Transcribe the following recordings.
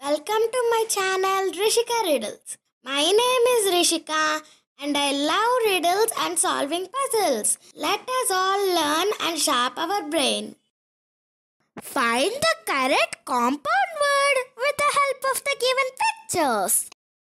Welcome to my channel Rishika Riddles. My name is Rishika and I love riddles and solving puzzles. Let us all learn and sharp our brain. Find the correct compound word with the help of the given pictures.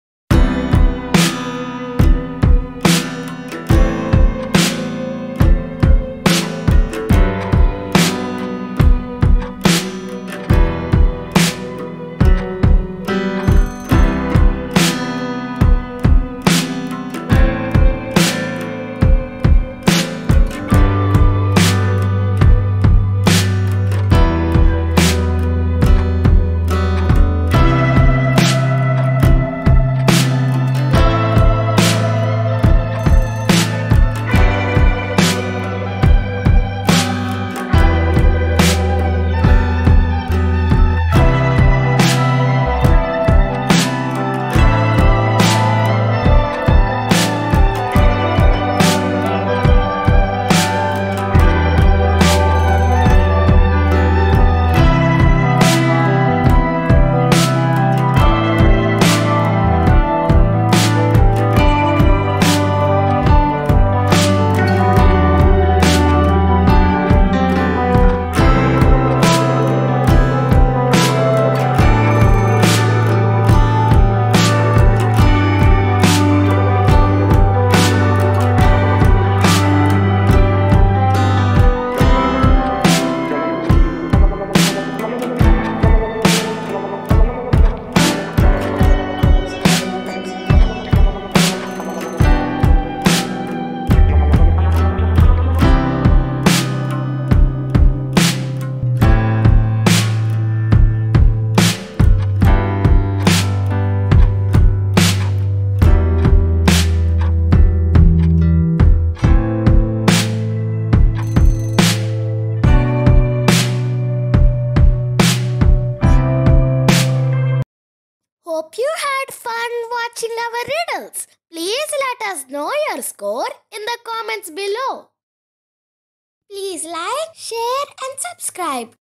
Hope you had fun watching our riddles. Please let us know your score in the comments below. Please like, share and subscribe.